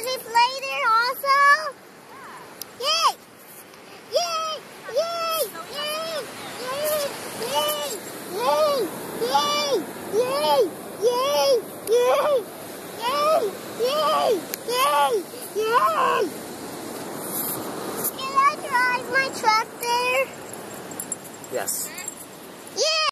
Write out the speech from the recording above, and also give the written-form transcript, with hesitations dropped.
we play there also? Yay! Yay! Yay! Yay! Yay! Yay! Yay! Yay! Yay! Yay! Yay! Yay! Yay! Yay! Can I drive my truck there? Yes.